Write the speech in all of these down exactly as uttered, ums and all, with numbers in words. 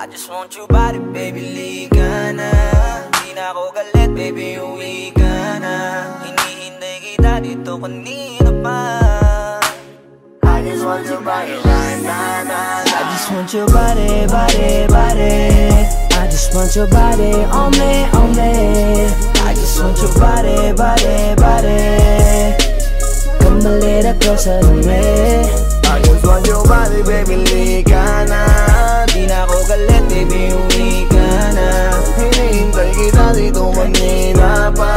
just want your body, baby, liga na. Di na ako galit, baby, uwi ka na. Hinihintay kita dito kanina pa. I just want your body right now, nah, nah. I just want your body, body, body. I just want your body on me, on me. I just want your body, body, body. Come a little closer to me. I just want your body, baby, liga na. Di na ako galit, baby, uwi ka na. Hinihintay kita dito kanina pa.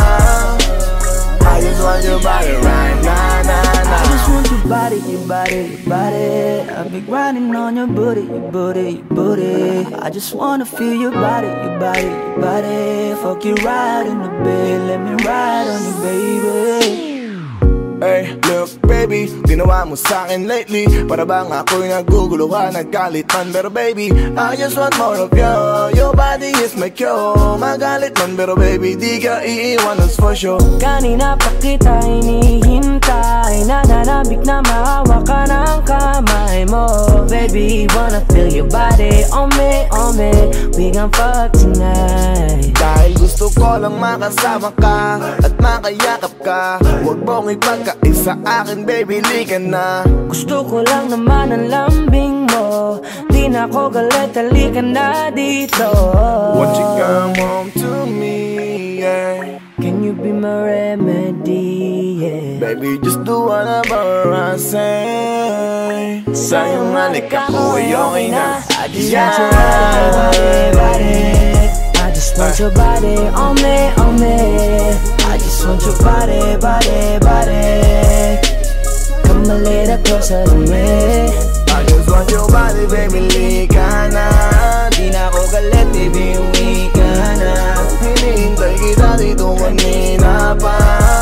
I just want your body right now, nah, nah. I just want your body, your body, your body. I've been grinding on your booty, your booty, your booty. I just wanna feel your body, your body, your body. Fuck you right in the bed, let me ride on you, baby. Hey, look baby, ginawa mo sa'kin lately. Para bang ako'y nagugulo ka, naggalit man. Pero baby, I just want more of you. Your body is my cure. Magalit man, pero baby, di ka iiwan, that's for sure. Kanina pa kita hinihintay, nananabik na mahawa ka ng kamay mo. Baby, wanna feel your body on me, on me. We gon' fuck tonight. Dahil gusto ko lang makasama ka at makayakap ka. Huwag mong ipagkaisa akin, baby, liga na. Gusto ko lang naman ang lambing mo. Di na ako galit, halika na dito. Won't you come home to me, yeah. Can you be my remedy, yeah. Baby, just do whatever I say. Sa'yong halika ko ay okay na. I just want your body, body. I just want your body on me, on me. I just want your body, body, body. Come a little closer to me. I just want your body, baby, liga na. Di na ako galit, baby, uwi ka na. Hinihintay kita dito kanina pa.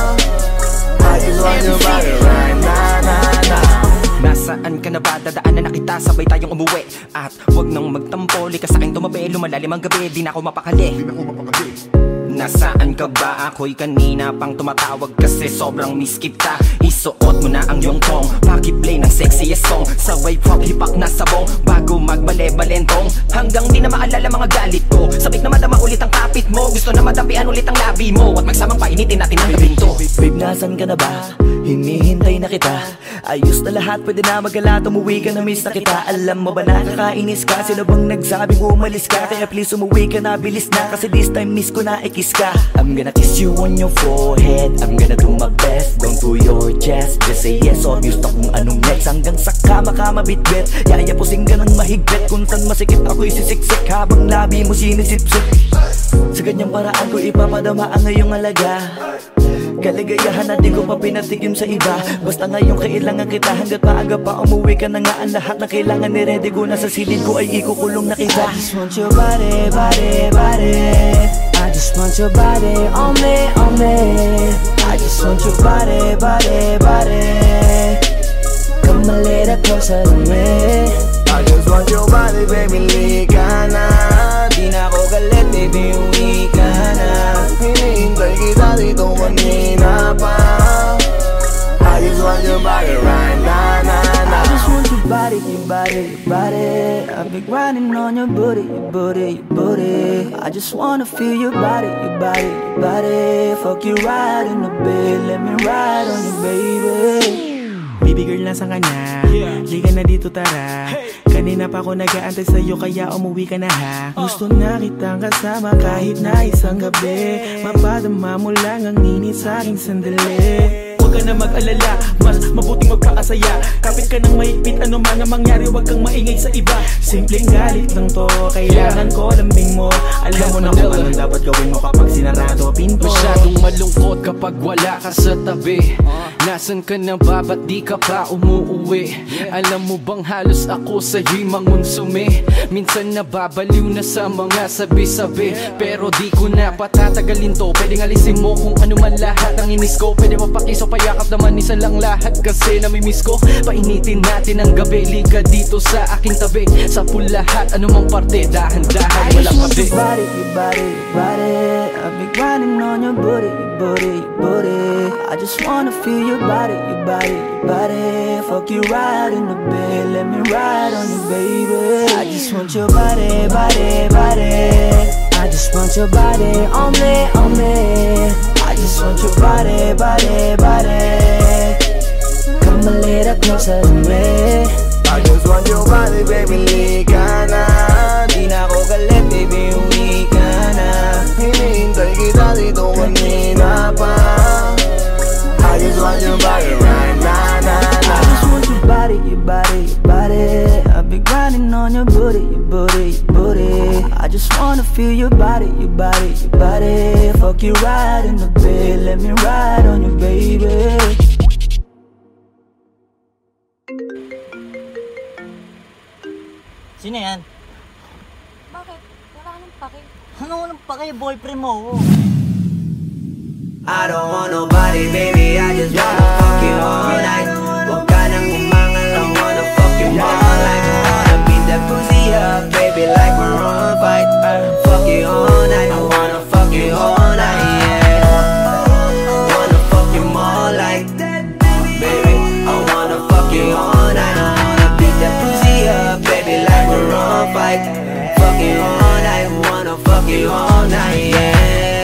I just want your body right now, nah, nah. Nasaan ka na ba? Dadaanan na kita, sabay tayong umuwi. At wag nang magtampo, lika sa'kin tumabi. Lumalalim ang gabi, di na ako mapakali. Di na ako mapakali. Nasaan ka ba? Ako'y kanina pang tumatawag kasi sobrang miss kita. Isuot mo na ang iyong tong, pakiplay ng sexiest song. Sabay pop hipak na sabong, bago magbale-balentong. Hanggang di na maalala mga galit ko. Sabik na madama ulit ang kapit mo. Gusto na madampian ulit ang labi mo. At magsamang painitin natin ang gabing to. Babe, nasan ka na ba? Hinihintay na kita. Ayos na lahat, pwede na magala. Umuwi ka na, miss na kita. Alam mo ba nakakainis ka? Sino bang nagsabing umalis ka? Kaya please umuwi ka na, bilis na. Kasi this time miss ko na, ikis ka. I'm gonna kiss you on your forehead. I'm gonna do my best, down to your chest. Just say yes, obvious na kung anong next. Hanggang sa kama ka mabitbit. Yayapusing ka ng mahigpit. Kung saan masikip ako'y sisiksik. Habang labi mo sinisipsip. Sa ganyang paraan ko ipapadama ang ngayong alaga. Kaligayahan na di ko pa pinatigim sa iba. Basta ngayon kailangan kita. Hanggat maaga pa umuwi ka na nga. Ang lahat na kailangan ni ready ko na sa silid ko ay ikukulong na kita. I just want your body, body, body. I just want your body on me, on me. I just want your body, body, body. Come a little closer to me. I just want your body, baby, liga na. Di na ako galit, baby, uwi ka na. Hinihintay kita dito kanina pa. I just want your body right now, nah, nah. I just want your body, your body, your body. I've been grinding on your booty, your booty, your booty. I just wanna feel your body, your body, your body. Fuck you right in the bed, let me ride on you, baby. Baby girl, nasan ka na? Liga na dito, tara. Kanina pa ako nag-aantay sa'yo, kaya umuwi ka na ha. Gusto na kitang kasama kahit na isang gabi. Mapadama mo lang ang init sa'king sandali. Huwag ka na mag-alala, mas mabuting magpakasaya. Kapit ka ng mahigpit, ano man ang mangyari, huwag kang maingay sa iba. Simpleng galit lang to, kailangan ko lambing mo. Alam mo na kung anong dapat gawin mo kapag sinarado pinto. Masyadong malungkot kapag wala ka sa tabi. Nasaan ka na ba? Ba't di ka pa umuuwi? Alam mo bang halos ako sa'yo'y mangonsume? Minsan nababaliw na sa mga sabi-sabi. Pero di ko na patatagalin to. Pwedeng alisin mo kung ano man lahat ang inis ko. Pwede mapakiso, payakap naman isa lang lahat. Kasi namimiss ko. Painitin natin ang gabi. Liga dito sa aking tabi. Sa pool lahat, anumang parte. Dahan-dahan, walang pabi. Your body, your body, your body. I've been grinding on your booty, your booty, your booty. I just wanna feel your your body, your body, your body. Fuck you right in the bed, let me ride on you, baby. I just want your body, body, body. I just want your body on me, on me. I just want your body, body, body. Come a little closer to me. I just want your body, baby, lika na. Di na ako galit, baby, uwi ka na. Hinihintay kita dito kanina pa. I just want your body right now, nah, nah. I just want your body, your body, your body. I've been grinding on your booty, your booty, your booty. I just wanna feel your body, your body, your body. Fuck you right in the bed, let me ride on you, baby. Sino yan? Bakit? Wala ka nang pake. Ano walang pake? Boyfriend mo. I don't want nobody, baby, I just wanna fuck you all night. Huwag ka nang umangal, I wanna fuck you all night. I wanna beat that pussy up, baby, like we're on a fight. Fuck you all night, I wanna fuck you all night, yeah. Wanna fuck you more like that, baby. I wanna fuck you all night. I wanna beat that pussy up, baby, like we're on a fight. Fuck you all night, wanna fuck you all night, yeah.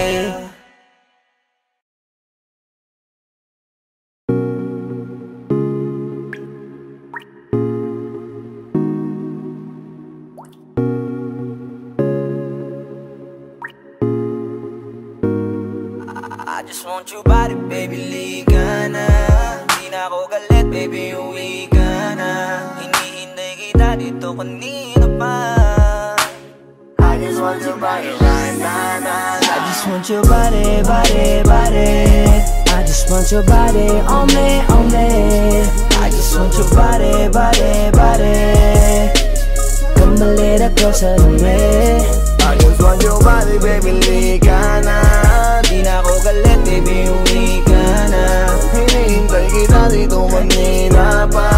I just want your body, baby, lika na. Di na ako galit, baby, uwi ka na. Hinihintay kita dito kanina pa. I just want your body right now, nah, nah. I just want your body, body, body. I just want your body on me, on me. I just want your body, body, body. Come a little closer to me. I just want your body, baby, lika na. Di na ako galit, baby, uwi ka na. Hinihintay kita dito kanina pa.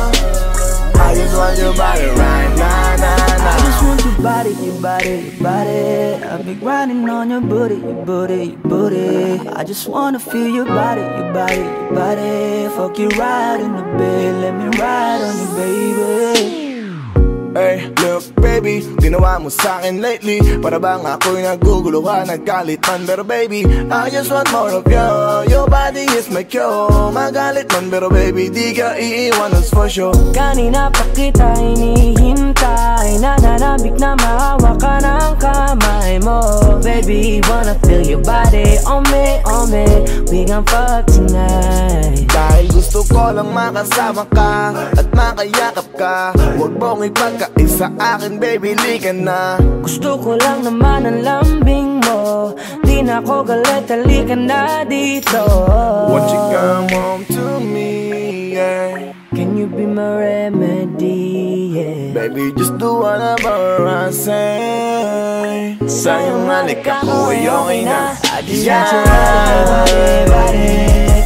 I just want your body right now, nah, nah. I just want your body, your body, your body. I've been grinding on your booty, your booty, your booty. I just wanna feel your body, your body, your body. Fuck you right in the bed, let me ride on you, baby. Hey, look baby, ginawa mo sa'kin lately. Para bang ako'y naguguluhan, naggalit man. Pero baby, I just want more of you. Your body is my cure. Magalit man, pero baby, di ka iiwan, that's for sure. Kanina pa kita hinihintay, nananabik na mahawak ka ng kamay mo. Baby, wanna feel your body on me, on me. We gon' fuck tonight. Dahil gusto ko lang makasama ka at makayakap ka. Huwag mong ipagkaisa akin, baby, lika na. Gusto ko lang naman ang lambing mo. Di na ako galit, halika na dito. Won't you come home to me, yeah. Can you be my remedy, yeah. Baby, just do whatever I say. Sa'yong halik ako ay okay na. I just want your body, body.